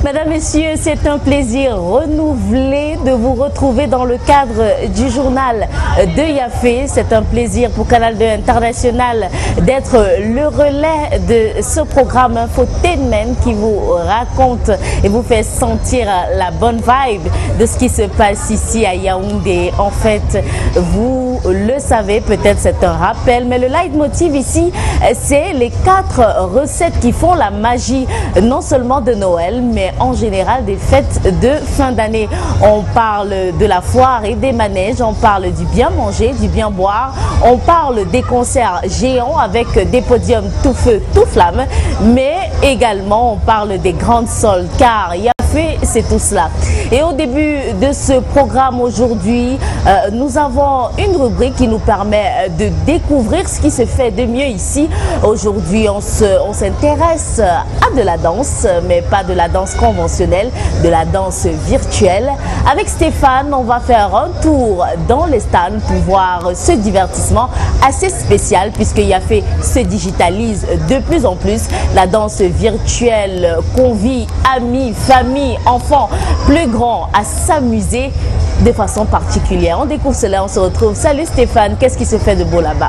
Mesdames, Messieurs, c'est un plaisir renouvelé de vous retrouver dans le cadre du journal de Yafé. C'est un plaisir pour Canal 2 International d'être le relais de ce programme Infotainment qui vous raconte et vous fait sentir la bonne vibe de ce qui se passe ici à Yaoundé. En fait, vous le savez, peut-être c'est un rappel, mais le leitmotiv ici, c'est les 4 recettes qui font la magie, non seulement de Noël, mais en général des fêtes de fin d'année. On parle de la foire et des manèges, on parle du bien manger, du bien boire, on parle des concerts géants avec des podiums tout feu, tout flamme, mais également on parle des grandes soldes, car Yafé, c'est tout cela. Et au début de ce programme aujourd'hui, nous avons une rubrique qui nous permet de découvrir ce qui se fait de mieux ici. Aujourd'hui, on s'intéresse à de la danse, mais pas de la danse conventionnelle, de la danse virtuelle. Avec Stéphane, on va faire un tour dans les stands pour voir ce divertissement assez spécial puisque Yafé se digitalise de plus en plus. La danse virtuelle convie amis, famille, enfants, plus grands à s'amuser de façon particulière. On découvre cela, on se retrouve. Salut Stéphane, qu'est-ce qui se fait de beau là-bas?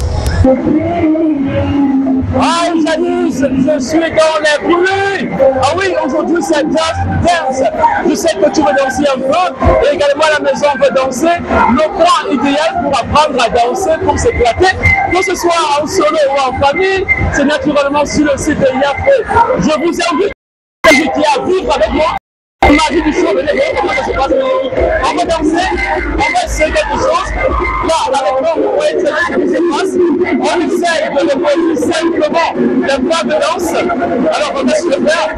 Ah, j'amuse, je suis dans les bruits. Ah oui, aujourd'hui c'est Just Dance. Je sais que tu veux danser un peu et également à la maison on veut danser. Le point idéal pour apprendre à danser, pour s'éclater, que ce soit en solo ou en famille, c'est naturellement sur le site de Yafé. Je vous invite à vivre avec moi. Magie du show, venez voir comment ça se passe. On va danser, on va essayer quelque chose. Là, avec nous, vous voyez ce qui se passe. On essaie de développer simplement les pas de danse. Alors, on va se le faire.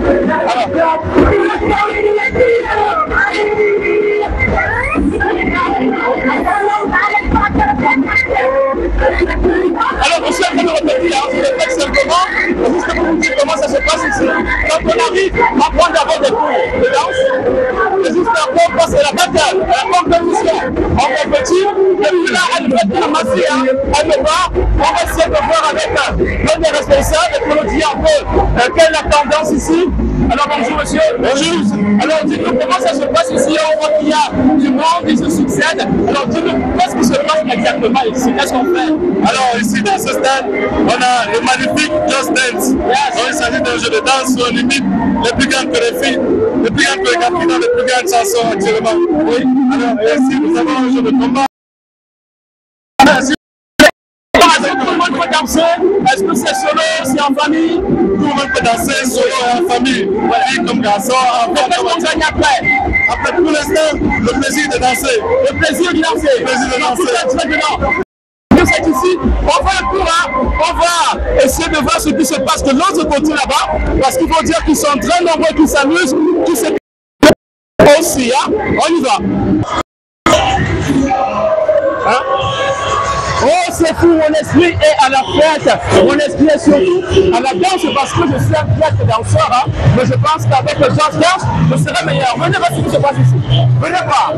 Alors, je suis en train de répéter, je répète simplement, juste pour vous dire comment ça se passe ici. Quand on arrive, on prend d'abord des cours de danse, et juste après, on passe à la bataille, à la compétition. On compétit, et puis là, elle va être ramassée, elle me va, on va essayer de voir avec l'un des responsables, et pour nous dire un peu quelle est la tendance ici. Alors, bonjour monsieur. Bonjour. Alors, dites-nous comment ça se passe ici, on voit qu'il y a du monde, ils se succèdent. Alors, dites-nous, qu'est-ce qui se passe exactement ici? Qu'est-ce qu'on fait? Alors ici dans ce stade, on a le magnifique Just Dance. Il s'agit d'un jeu de danse où on imite les plus grandes chorégraphies, les plus grandes chorégraphies dans les plus grandes chansons actuellement. Oui. Alors ici nous avons un jeu de combat. Tout le monde peut danser. Est-ce que c'est solo, c'est en famille? Tout le monde peut danser solo et en famille. Filles comme garçons, enfants. Qu'est-ce qu'on gagne après? Après tout l'instant, le plaisir de danser. Le plaisir de danser. Le plaisir de danser. C'est ici, on va un coup, on va essayer de voir ce qui se passe de l'autre côté là-bas, parce qu'il faut dire qu'ils sont très nombreux, qui s'amusent, qui se aussi, hein? On y va. Hein? Oh, c'est fou, mon esprit est à la fête, mon esprit est surtout à la danse parce que je suis un piètre danseur, hein? Mais je pense qu'avec le Just Dance, je serai meilleur. Venez voir ce qui se passe ici. Venez voir.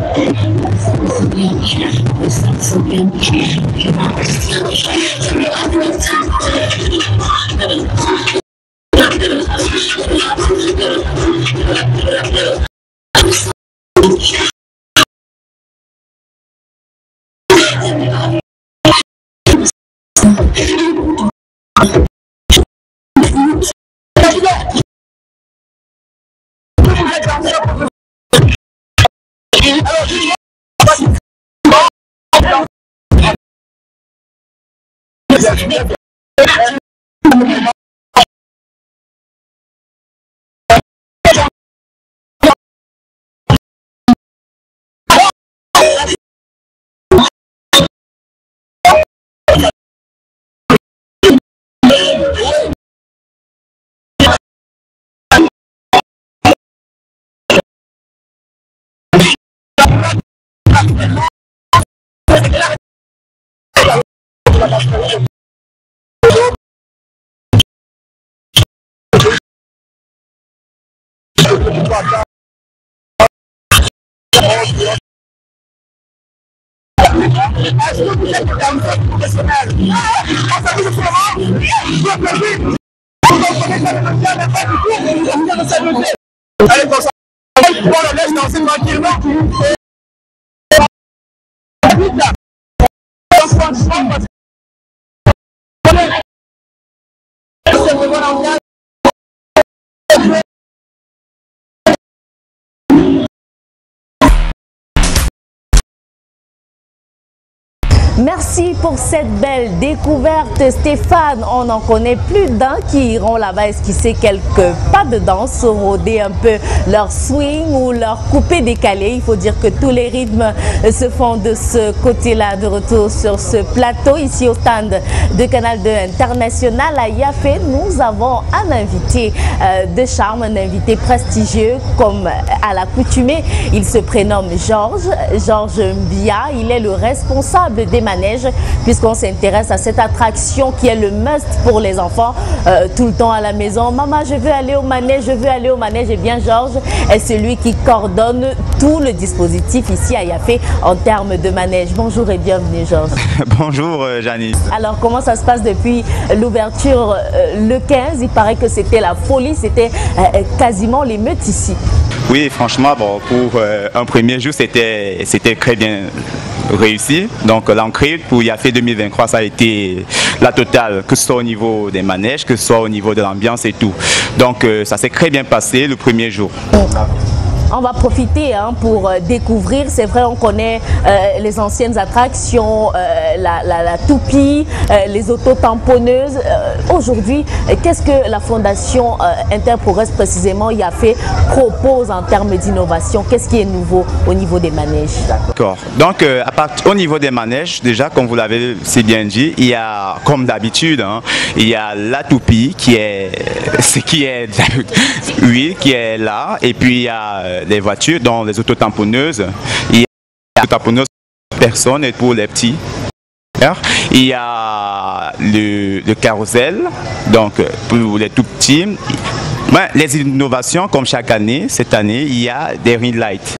Est-ce que vous êtes danseur professionnel? En fait, tout simplement, je peux vite. Vous comprenez que le monsieur n'est pas du tout, vous êtes de s'amuser. Allez, comme ça, on le laisse danser tranquillement. Merci pour cette belle découverte, Stéphane. On en connaît plus d'un qui iront là-bas esquisser quelques pas de danse, rôder un peu leur swing ou leur coupé décalé. Il faut dire que tous les rythmes se font de ce côté-là. De retour sur ce plateau, ici au stand de Canal 2 International à Yafé, nous avons un invité de charme, un invité prestigieux comme à l'accoutumée. Il se prénomme Georges Mbia. Il est le responsable des manèges, puisqu'on s'intéresse à cette attraction qui est le must pour les enfants tout le temps à la maison. Maman, je veux aller au manège, je veux aller au manège. Et bien, Georges est celui qui coordonne tout le dispositif ici à Yafé en termes de manège. Bonjour et bienvenue, Georges. Bonjour, Janice. Alors, comment ça se passe depuis l'ouverture le 15? Il paraît que c'était la folie, c'était quasiment l'émeute ici. Oui, franchement, bon, pour un premier jour, c'était très bien réussi. Donc l'entrée pour Yafé 2023, ça a été la totale, que ce soit au niveau des manèges, que ce soit au niveau de l'ambiance et tout. Donc ça s'est très bien passé le premier jour. On va profiter pour découvrir, c'est vrai, on connaît les anciennes attractions, la toupie, les auto-tamponneuses. Aujourd'hui, qu'est-ce que la Fondation Interprogress précisément Yafé propose en termes d'innovation? Qu'est-ce qui est nouveau au niveau des manèges? D'accord. Donc au niveau des manèges, déjà comme vous l'avez si bien dit, il y a comme d'habitude, il y a la toupie qui est là, et puis il y a les voitures, dont les autotamponneuses. Il y a les autotamponneuses pour les personnes et pour les petits. Il y a le carrousel, donc pour les tout petits. Les innovations, comme chaque année, cette année, il y a des ring lights.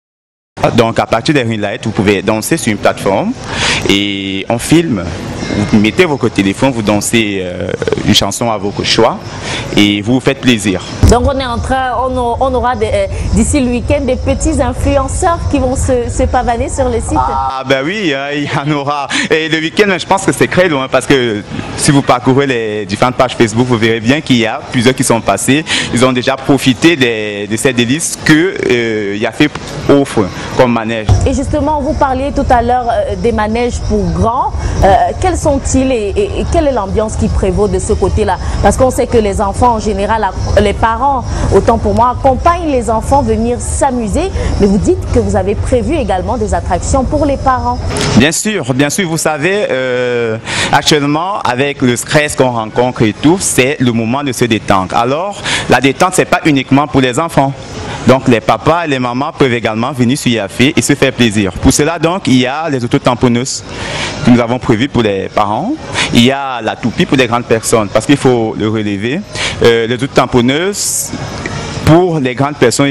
Donc à partir des ring lights, vous pouvez danser sur une plateforme et on filme. Vous mettez votre téléphone, vous dansez une chanson à votre choix et vous vous faites plaisir. Donc on est en train, on aura d'ici le week-end des petits influenceurs qui vont se pavaner sur le site. Ah ben oui, il y en aura. Et le week-end, je pense que c'est très loin parce que si vous parcourez les différentes pages Facebook, vous verrez bien qu'il y a plusieurs qui sont passés. Ils ont déjà profité de ces délices que Yafé offre comme manège. Et justement, vous parliez tout à l'heure des manèges pour grands. Quels sont-ils et quelle est l'ambiance qui prévaut de ce côté-là? Parce qu'on sait que les enfants, en général, les parents, autant pour moi, accompagnent les enfants venir s'amuser. Mais vous dites que vous avez prévu également des attractions pour les parents. Bien sûr, vous savez, actuellement, avec le stress qu'on rencontre et tout, c'est le moment de se détendre. Alors, la détente, c'est pas uniquement pour les enfants. Donc les papas et les mamans peuvent également venir sur Yafé et se faire plaisir. Pour cela donc, il y a les autotamponneuses que nous avons prévues pour les parents. Il y a la toupie pour les grandes personnes parce qu'il faut le relever. Les autotamponneuses, pour les grandes personnes,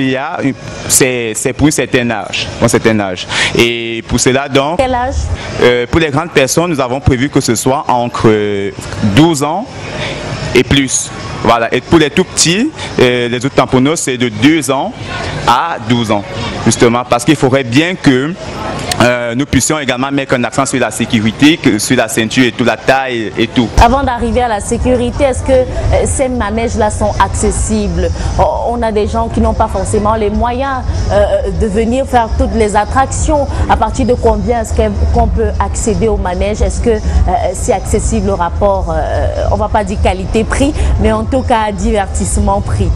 c'est pour un certain âge. Et pour cela donc, quel âge? Pour les grandes personnes, nous avons prévu que ce soit entre 12 ans et plus. Voilà. Et pour les tout petits, les autres tamponneuses, c'est de 2 ans à 12 ans, justement, parce qu'il faudrait bien que nous puissions également mettre un accent sur la sécurité, sur la ceinture et tout, la taille et tout. Avant d'arriver à la sécurité, est-ce que ces manèges-là sont accessibles? On a des gens qui n'ont pas forcément les moyens de venir faire toutes les attractions. À partir de combien est-ce qu'on peut accéder au manège? Est-ce que c'est accessible le rapport, on ne va pas dire qualité-prix, mais en tout cas divertissement-prix?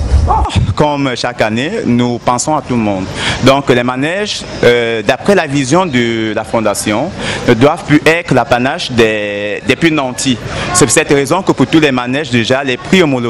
Comme chaque année, nous pensons à tout le monde. Donc les manèges, d'après la vision de la Fondation, ne doivent plus être l'apanage des plus nantis. C'est pour cette raison que pour tous les manèges, déjà, les prix ont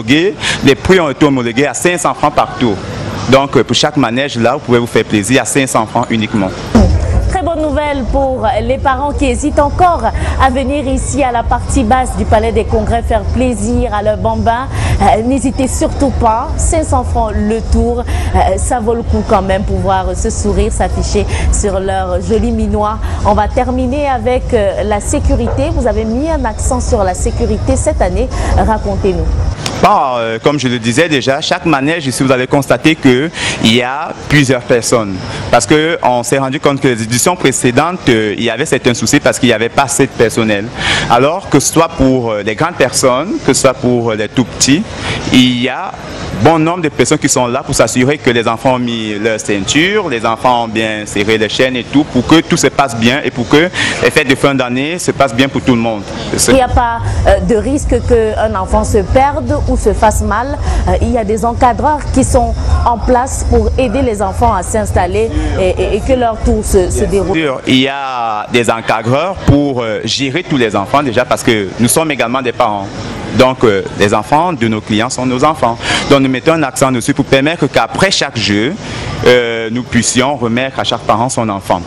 été homologués à 500 francs par tour. Donc pour chaque manège, là, vous pouvez vous faire plaisir à 500 francs uniquement. Très bonne nouvelle pour les parents qui hésitent encore à venir ici à la partie basse du Palais des Congrès faire plaisir à leur bambin. N'hésitez surtout pas, 500 francs le tour, ça vaut le coup quand même pour voir ce sourire s'afficher sur leur joli minois. On va terminer avec la sécurité. Vous avez mis un accent sur la sécurité cette année, racontez-nous. Bon, comme je le disais déjà, chaque manège ici, vous allez constater qu'il y a plusieurs personnes. Parce qu'on s'est rendu compte que les éditions précédentes, il y avait certains soucis parce qu'il n'y avait pas assez de personnel. Alors que ce soit pour les grandes personnes, que ce soit pour les tout petits, il y a bon nombre de personnes qui sont là pour s'assurer que les enfants ont mis leur ceinture, les enfants ont bien serré les chaînes et tout, pour que tout se passe bien et pour que les fêtes de fin d'année se passent bien pour tout le monde. Il n'y a pas de risque qu'un enfant se perde ou se fasse mal. Il y a des encadreurs qui sont en place pour aider les enfants à s'installer et que leur tour se déroule. Il y a des encadreurs pour gérer tous les enfants déjà parce que nous sommes également des parents. Donc, les enfants de nos clients sont nos enfants. Donc, nous mettons un accent dessus pour permettre qu'après chaque jeu, nous puissions remettre à chaque parent son enfant.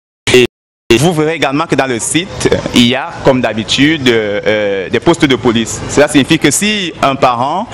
Et vous verrez également que dans le site, il y a, comme d'habitude, des postes de police. Cela signifie que si un parent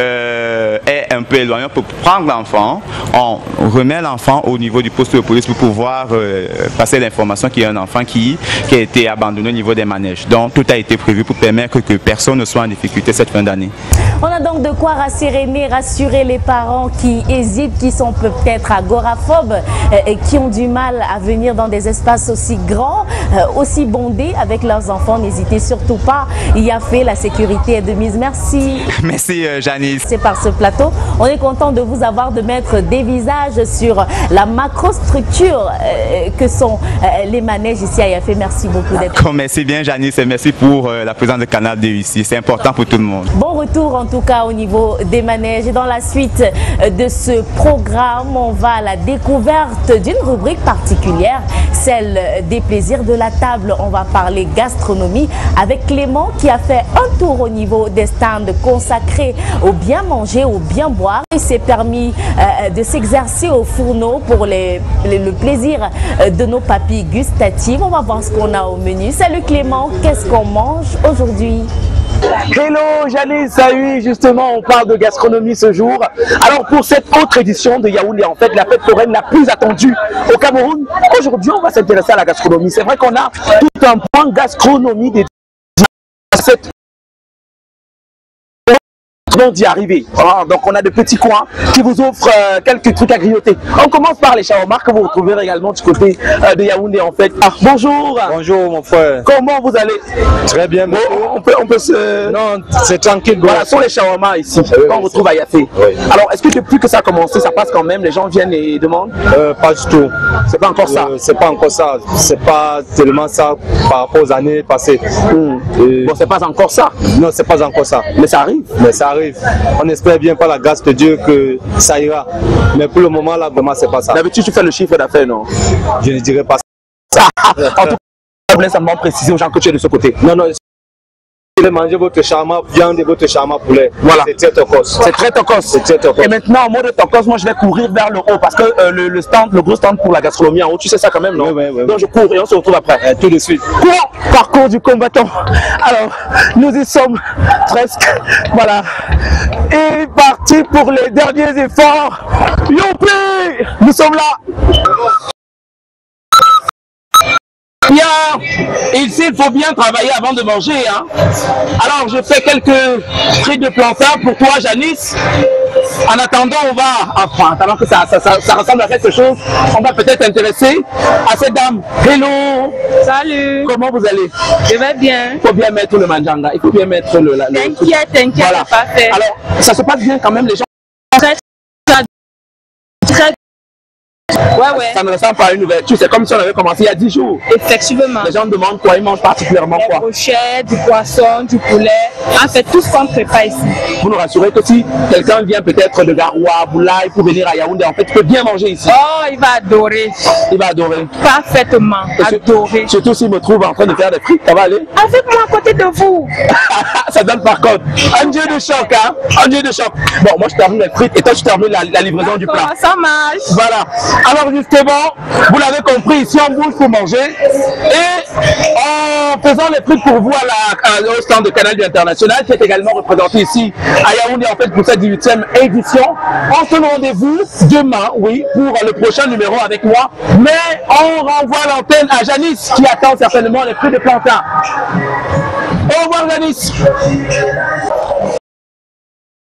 est un peu éloigné pour prendre l'enfant, on remet l'enfant au niveau du poste de police pour pouvoir passer l'information qu'il y a un enfant qui a été abandonné au niveau des manèges. Donc, tout a été prévu pour permettre que personne ne soit en difficulté cette fin d'année. On a donc de quoi rassurer les parents qui hésitent, qui sont peut-être agoraphobes et qui ont du mal à venir dans des espaces aussi grands, aussi bondés avec leurs enfants. N'hésitez surtout pas. Yafé, la sécurité est de mise. Merci. Merci Janice. C'est par ce plateau. On est content de vous avoir, de mettre des visages sur la macrostructure que sont les manèges ici à Yafé. Merci beaucoup d'être là. Merci bien Janice et merci pour la présence de Canal 2 ici. C'est important pour tout le monde. Bon retour en tout cas au niveau des manèges. Et dans la suite de ce programme, on va à la découverte d'une rubrique particulière, celle des plaisirs de la table. On va parler gastronomie avec Clément qui a fait un tour au niveau des stands consacrés au bien manger, au bien boire. Il s'est permis de s'exercer au fourneau pour le plaisir de nos papilles gustatives. On va voir ce qu'on a au menu. Salut Clément, qu'est-ce qu'on mange aujourd'hui? Hello Janice, salut, justement on parle de gastronomie ce jour. Alors pour cette autre édition de Yaoundé, en fait la fête foraine la plus attendue au Cameroun, aujourd'hui on va s'intéresser à la gastronomie. C'est vrai qu'on a tout un point gastronomie des cette d'y arriver. Ah, donc on a de petits coins qui vous offrent quelques trucs à grignoter. On commence par les shawarma que vous retrouverez également du côté de Yaoundé en fait. Ah, bonjour. Bonjour mon frère. Comment vous allez? Très bien. Bon, on peut se... Non, c'est tranquille. Voilà, ce sont les shawarma ici qu'on retrouve à Yafé. Oui. Alors est-ce que depuis que ça a commencé, ça passe quand même? Les gens viennent et demandent? Pas du tout. C'est pas encore ça? C'est pas encore ça. C'est pas tellement ça par rapport aux années passées. Bon, c'est pas encore ça? Non, c'est pas encore ça. Mais ça arrive? Mais ça arrive. On espère bien par la grâce de Dieu que ça ira. Mais pour le moment, là, vraiment, c'est pas ça. D'habitude, tu fais le chiffre d'affaires, non? Je ne dirais pas ça. En tout cas, je voulais simplement préciser aux gens que tu es de ce côté. Non, non. Vous voulez manger votre shawarma viande et votre shawarma poulet. Voilà. C'est très tocos. C'est très tocos. C'est très tocos. Et maintenant, en mode tocos, moi, je vais courir vers le haut parce que le gros stand pour la gastronomie en haut, tu sais ça quand même, non? Oui. Donc, je cours et on se retrouve après. Tout de suite. Cours, parcours du combattant. Alors, nous y sommes presque. Voilà. Et parti pour les derniers efforts. Youpi! Nous sommes là. Ici, il faut bien travailler avant de manger. Hein. Alors, je fais quelques frites de plantain pour toi, Janice. En attendant, on va, enfin, attendant que ça ressemble à quelque chose, on va peut-être intéresser à cette dame. Hello. Salut. Comment vous allez? Je vais bien. Il faut bien mettre le manjanga, il faut bien mettre le T'inquiète, voilà. parfait. Alors, ça se passe bien quand même, les gens. Très. Ouais. Ça ne ressemble pas à une ouverture, c'est comme si on avait commencé il y a 10 jours. Effectivement. Les gens demandent quoi, ils mangent particulièrement des quoi? brochettes, du poisson, du poulet. En fait, tout ce qu'on prépare ici. Vous nous rassurez que si quelqu'un vient peut-être de Garoua, Boulaye pour venir à Yaoundé, en fait, il peut bien manger ici. Oh, il va adorer. Il va adorer. Parfaitement. Adorer. Surtout s'il me trouve en train de faire des frites, ça va aller? Avec moi à côté de vous. Ça donne par contre. Un dieu de choc, hein? Un dieu de choc. Bon, moi je termine les frites et toi tu termines la livraison du plat. Ça marche. Voilà. Alors justement, vous l'avez compris, ici on bouge pour manger. Et en faisant les frites pour vous au stand de Canal International, qui est également représenté ici à Yaoundé en fait pour cette 18e édition, on se donne rendez-vous demain, oui, pour le prochain numéro avec moi. Mais on renvoie l'antenne à Janice qui attend certainement les frites de plantain. Au revoir Janice.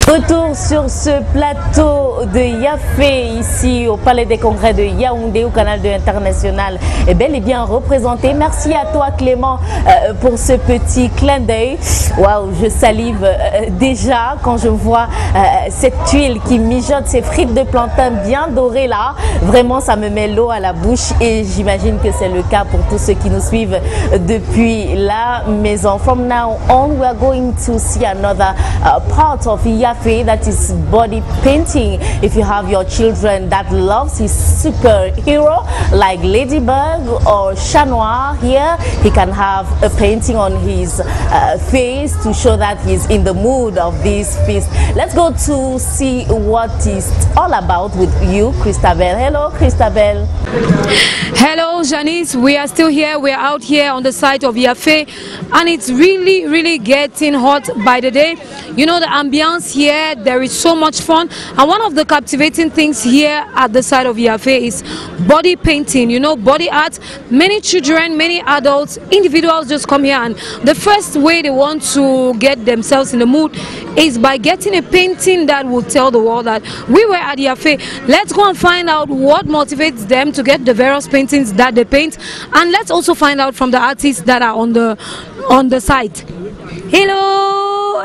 Retour sur ce plateau de Yafé, ici au Palais des Congrès de Yaoundé, au Canal 2 International, est bel et bien représenté. Merci à toi Clément pour ce petit clin d'œil. Waouh, je salive déjà quand je vois cette tuile qui mijote, ces frites de plantain bien dorées là. Vraiment, ça me met l'eau à la bouche et j'imagine que c'est le cas pour tous ceux qui nous suivent depuis la maison. From now on, we are going to see another part of Yafé, that is body painting. If you have your children that loves his superhero like Ladybug or Chat Noir, here he can have a painting on his face to show that he's in the mood of this feast. Let's go to see what it's all about with you, Christabel. Hello, Christabel. Hello, Janice. We are still here. We are out here on the site of Yafé, and it's really getting hot by the day. You know, the ambience here, there is so much fun, and one of the captivating things here at the site of Yafé is body painting. You know, body art. Many children, many adults, individuals just come here, and the first way they want to get themselves in the mood is by getting a painting that will tell the world that we were at Yafé. Let's go and find out what motivates them to get the various paintings that they paint, and let's also find out from the artists that are on the site. Hello.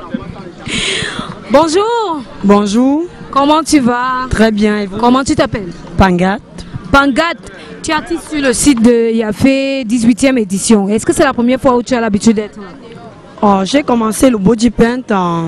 Bonjour. Bonjour. Comment tu vas? Très bien. Et vous? Comment tu t'appelles? Pangat. Pangat, tu es artiste sur le site de Yafé, 18e édition. Est-ce que c'est la première fois où tu as l'habitude d'être là? Oh, j'ai commencé le body paint en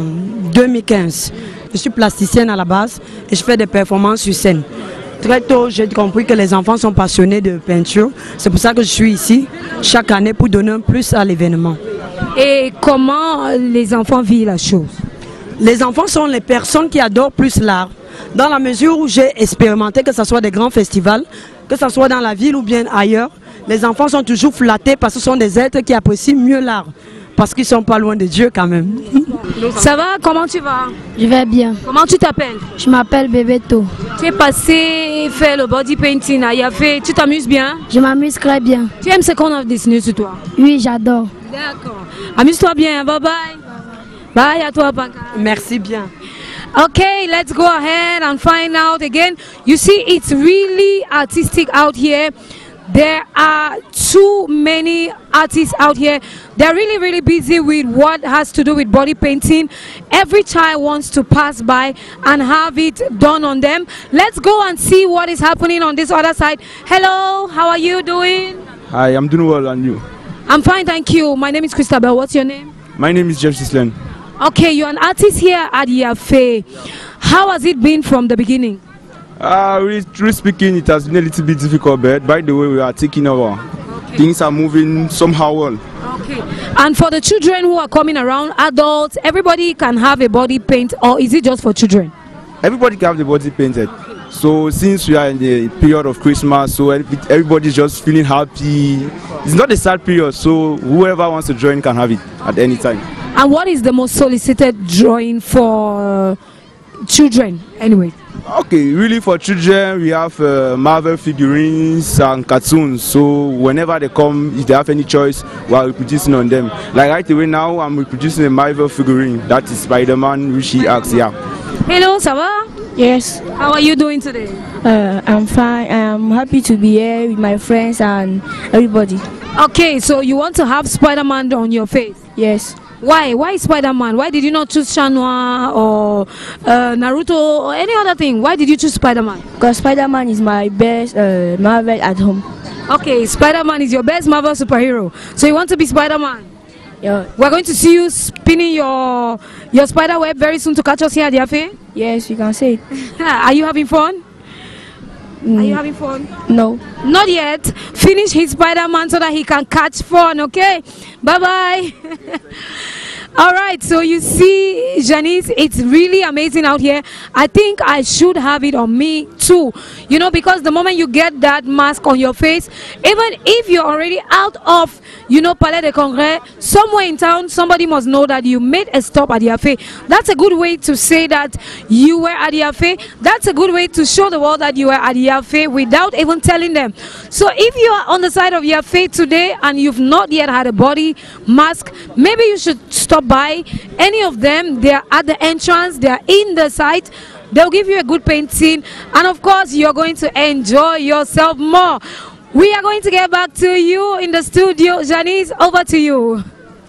2015. Je suis plasticienne à la base et je fais des performances sur scène. Très tôt, j'ai compris que les enfants sont passionnés de peinture. C'est pour ça que je suis ici chaque année pour donner un plus à l'événement. Et comment les enfants vivent la chose? Les enfants sont les personnes qui adorent plus l'art. Dans la mesure où j'ai expérimenté, que ce soit des grands festivals, que ce soit dans la ville ou bien ailleurs, les enfants sont toujours flattés parce que ce sont des êtres qui apprécient mieux l'art. Parce qu'ils ne sont pas loin de Dieu quand même. Ça va? Comment tu vas? Je vais bien. Comment tu t'appelles? Je m'appelle Bebeto. Tu es passé faire le body painting à Yafé. Tu t'amuses bien? Je m'amuse très bien. Tu aimes ce qu'on a dessiné sur toi? Oui, j'adore. D'accord. Amuse-toi bien. Bye bye. Bye à toi, Panka. Merci bien. Okay, let's go ahead and find out again. You see, it's really artistic out here. There are too many artists out here. They're really busy with what has to do with body painting. Every child wants to pass by and have it done on them. Let's go and see what is happening on this other side. Hello, how are you doing? Hi, I'm doing well, and you? I'm fine, thank you. My name is Christabel. What's your name? My name is Jeff Sislen. Okay, you're an artist here at Yafé. How has it been from the beginning? Really speaking, it has been a little bit difficult, but by the way, we are taking over. Okay. Things are moving somehow well. Okay. And for the children who are coming around, adults, everybody can have a body paint, or is it just for children? Everybody can have the body painted. So since we are in the period of Christmas, so everybody's just feeling happy. It's not a sad period, so whoever wants to join can have it at any time. And what is the most solicited drawing for children anyway? Okay, really for children we have Marvel figurines and cartoons, so whenever they come, if they have any choice, we are reproducing on them. Like right away now I'm reproducing a Marvel figurine, that is Spider-Man, which he asks, yeah. Hello, ça va? Yes. How are you doing today? I'm fine. I'm happy to be here with my friends and everybody. Okay, so you want to have Spider-Man on your face? Yes. Why? Why Spider-Man? Why did you not choose Chat Noir or Naruto or any other thing? Why did you choose Spider-Man? Because Spider-Man is my best Marvel at home. Okay, Spider-Man is your best Marvel superhero. So you want to be Spider-Man? Yeah. We're going to see you spinning your spider web very soon to catch us here at Yafé? Yes, you can say it. Are you having fun? Are you having fun? No. Not yet. Finish his Spider-Man so that he can catch fun, okay? Bye-bye. All right, so you see, Janice, it's really amazing out here. I think I should have it on me too. You know, because the moment you get that mask on your face, even if you're already out of, you know, Palais des Congrès, somewhere in town, somebody must know that you made a stop at Yafé. That's a good way to say that you were at Yafé. That's a good way to show the world that you were at Yafé without even telling them. So if you are on the side of Yafé today and you've not yet had a body mask, maybe you should stop stop by any of them. They are at the entrance, they are in the site. They'll give you a good painting, and of course you're going to enjoy yourself more. We are going to get back to you in the studio. Janice, over to you.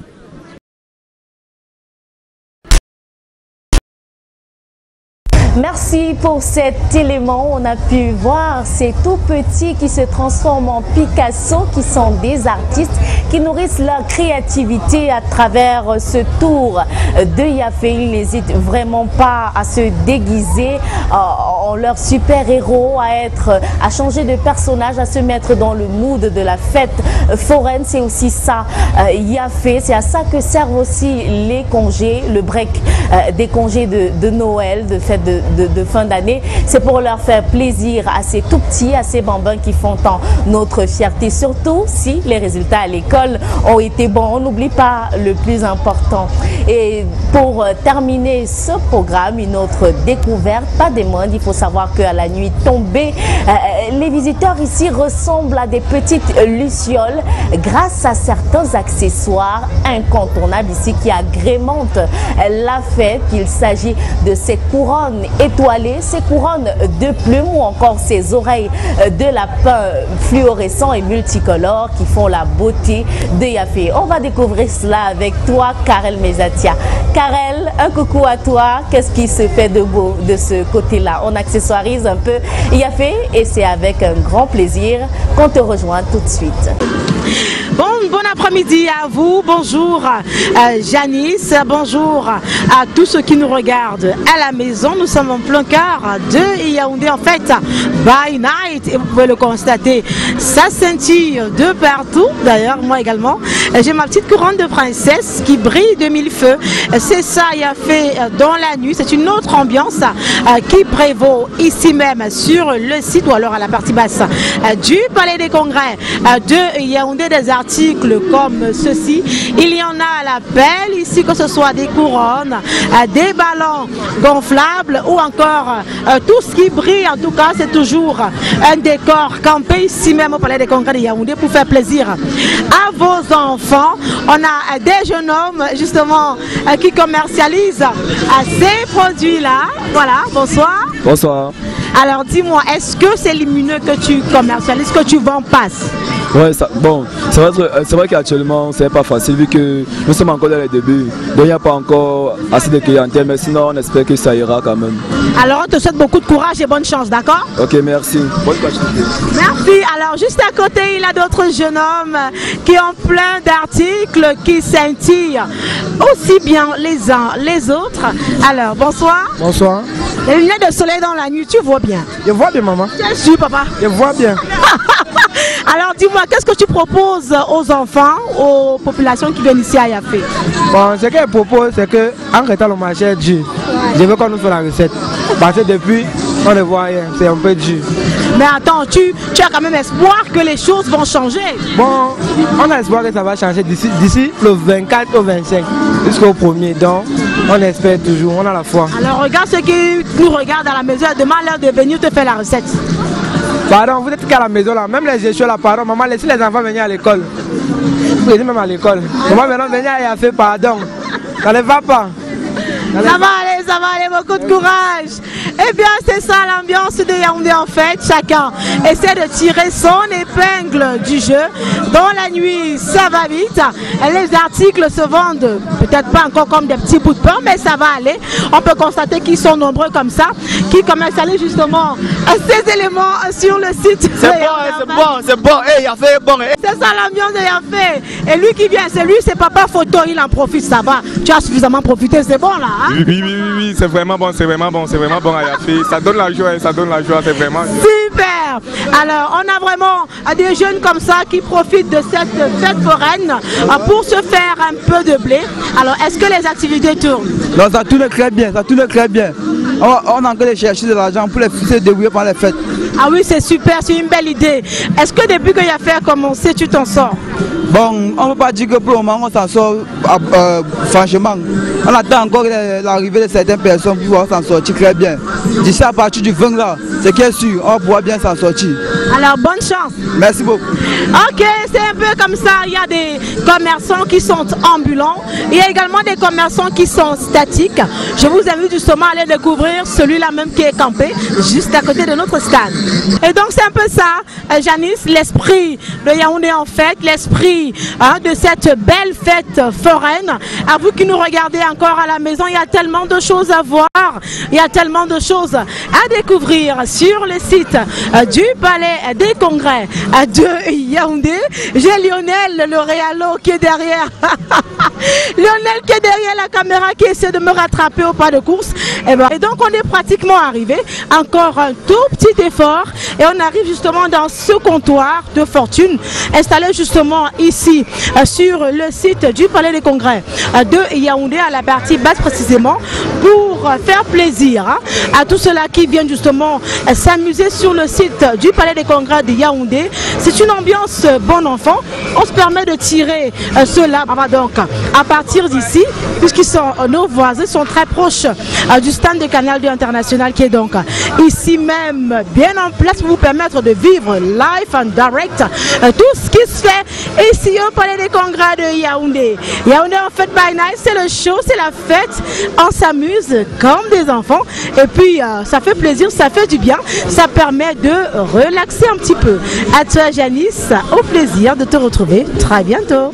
Merci pour cet élément. On a pu voir ces tout petits qui se transforment en Picasso, qui sont des artistes, qui nourrissent leur créativité à travers ce tour de Yafé. Ils n'hésitent vraiment pas à se déguiser en leur super-héros, à changer de personnage, à se mettre dans le mood de la fête foraine. C'est aussi ça, Yafé. C'est à ça que servent aussi les congés, le break des congés de Noël, de fête de fin d'année. C'est pour leur faire plaisir à ces tout petits, à ces bambins qui font tant notre fierté, surtout si les résultats à l'école ont été bons. On n'oublie pas le plus important. Et pour terminer ce programme, une autre découverte, pas des moindres. Il faut savoir qu'à la nuit tombée, les visiteurs ici ressemblent à des petites lucioles grâce à certains accessoires incontournables ici qui agrémentent la fête. Il s'agit de ces couronnes étoilées, ces couronnes de plumes ou encore ces oreilles de lapin fluorescents et multicolores qui font la beauté de Yafé. On va découvrir cela avec toi, Karel Mezatia. Karel, un coucou à toi. Qu'est-ce qui se fait de beau de ce côté-là? On accessoirise un peu Yafé et c'est avec un grand plaisir qu'on te rejoint tout de suite. Bon après-midi à vous, bonjour Janice, bonjour à tous ceux qui nous regardent à la maison. Nous sommes en plein cœur de Yaoundé en fait, by night, et vous pouvez le constater, ça scintille de partout. D'ailleurs moi également, j'ai ma petite couronne de princesse qui brille de mille feux. C'est ça Yafé dans la nuit, c'est une autre ambiance qui prévaut ici même sur le site ou alors à la partie basse du Palais des Congrès de Yaoundé. Des articles comme ceci, il y en a à l'appel ici, que ce soit des couronnes, des ballons gonflables ou encore tout ce qui brille. En tout cas, c'est toujours un décor campé ici même au Palais des Congrès de Yaoundé pour faire plaisir à vos enfants. On a des jeunes hommes justement qui commercialisent ces produits-là. Voilà, bonsoir. Bonsoir. Alors dis-moi, est-ce que c'est lumineux que tu commercialises, que tu vends passe? Ouais, bon, c'est vrai qu'actuellement c'est pas facile vu que nous sommes encore dans les débuts. Donc il n'y a pas encore assez de clientèle, mais sinon on espère que ça ira quand même. Alors on te souhaite beaucoup de courage et bonne chance, d'accord? Ok, merci. Bonne continuité. Merci. Alors juste à côté, il y a d'autres jeunes hommes qui ont plein d'articles qui scintillent aussi bien les uns les autres. Alors bonsoir. Bonsoir. Les lunettes de soleil dans la nuit, tu vois bien? Je vois bien maman. Tu es sûr papa? Je vois bien. Alors dis-moi, qu'est-ce que tu proposes aux enfants, aux populations qui viennent ici à Yafé? Bon, ce que je propose, c'est qu'en restant le marché dur, je veux qu'on nous fasse la recette. Parce que depuis, on ne voit rien, c'est un peu dur. Mais attends, tu as quand même espoir que les choses vont changer? Bon, on a espoir que ça va changer d'ici le 24 au 25, jusqu'au 1er. Donc, on espère toujours, on a la foi. Alors regarde ceux qui nous regardent à la maison, demande-leur de venir te faire la recette. Pardon, vous êtes qu'à la maison là, même les échoués là, pardon, maman, laissez les enfants venir à l'école. Vous êtes même à l'école. Maman, maintenant, venez à Yafé, pardon. Ça ne va pas. Ça va aller, beaucoup de courage. Eh bien, c'est ça l'ambiance de Yaoundé en fait. Chacun essaie de tirer son épingle du jeu. Dans la nuit, ça va vite. Les articles se vendent peut-être pas encore comme des petits bouts de pain, mais ça va aller. On peut constater qu'ils sont nombreux comme ça, qui commercialisent justement ces éléments sur le site. C'est bon, hey, Yafé est bon. C'est ça l'ambiance de Yafé. Et lui qui vient, c'est lui, c'est papa photo, il en profite, ça va. Tu as suffisamment profité, c'est bon là. Hein? Oui, c'est vraiment bon, c'est vraiment bon à Yafé. Ça donne la joie, c'est vraiment. Super. Alors, on a vraiment des jeunes comme ça qui profitent de cette fête foraine pour se faire un peu de blé. Alors, est-ce que les activités tournent? Non, ça tourne très bien, On a encore de chercher de l'argent pour se débrouiller par les fêtes. Ah oui, c'est super, c'est une belle idée. Est-ce que depuis que Yafé a commencé, tu t'en sors? Bon, on ne peut pas dire que pour le moment on s'en sort franchement. On attend encore l'arrivée de certaines personnes pour pouvoir s'en sortir très bien. D'ici à partir du 20 là, c'est qui est sûr, on pourra bien s'en sortir. Alors, bonne chance. Merci beaucoup. Ok, c'est un peu comme ça. Il y a des commerçants qui sont ambulants. Il y a également des commerçants qui sont statiques. Je vous invite justement à aller découvrir celui-là même qui est campé juste à côté de notre stade. Et donc, c'est un peu ça, Janice, l'esprit de Yaoundé en fait, l'esprit de cette belle fête foraine. À vous qui nous regardez encore à la maison, il y a tellement de choses à voir, il y a tellement de choses à découvrir sur le site du Palais des Congrès de Yaoundé. J'ai Lionel, le réalo, qui est derrière. Lionel qui est derrière la caméra, qui essaie de me rattraper au pas de course. Et donc on est pratiquement arrivé. Encore un tout petit effort et on arrive justement dans ce comptoir de fortune installé justement ici sur le site du Palais des Congrès de Yaoundé, à la partie basse précisément, pour faire plaisir à tous ceux-là qui viennent justement s'amuser sur le site du Palais des Congrès de Yaoundé. C'est une ambiance bon enfant. On se permet de tirer ceux-là. Donc à partir d'ici, puisqu'ils sont nos voisins, sont très proches du stand de Canal 2 International qui est donc ici même, bien en place pour vous permettre de vivre live and direct tout ce qui se fait ici au Palais des Congrès de Yaoundé. Yaoundé en fait by night, c'est le show, c'est la fête, on s'amuse comme des enfants et puis ça fait plaisir, ça fait du bien, ça permet de relaxer un petit peu. À toi Janice, au plaisir de te retrouver très bientôt.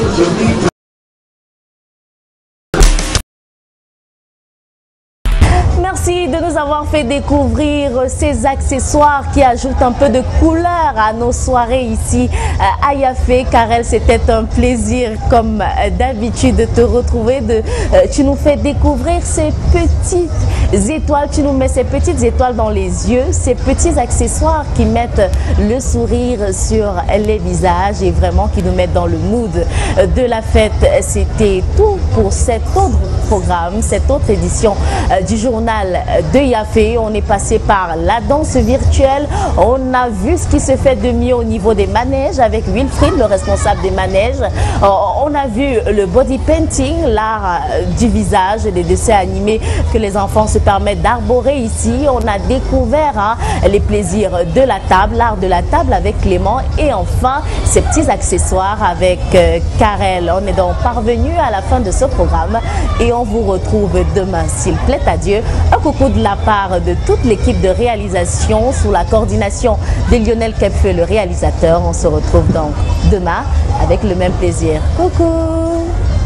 Merci de nous avoir fait découvrir ces accessoires qui ajoutent un peu de couleur à nos soirées ici à Yafé. Karel, c'était un plaisir comme d'habitude de te retrouver. Tu nous fais découvrir ces petites étoiles, tu nous mets ces petites étoiles dans les yeux, ces petits accessoires qui mettent le sourire sur les visages et vraiment qui nous mettent dans le mood de la fête. C'était tout pour cet autre programme, cette autre édition du journal de Yafé. On est passé par la danse virtuelle, on a vu ce qui se fait de mieux au niveau des manèges avec Wilfried, le responsable des manèges. On a vu le body painting, l'art du visage, des dessins animés que les enfants se permettent d'arborer ici. On a découvert les plaisirs de la table, l'art de la table avec Clément et enfin ces petits accessoires avec Karel. On est donc parvenu à la fin de ce programme et on vous retrouve demain s'il plaît à Dieu. Un coucou de la part de toute l'équipe de réalisation sous la coordination de Lionel Kepfeu, le réalisateur. On se retrouve donc demain avec le même plaisir. Coucou!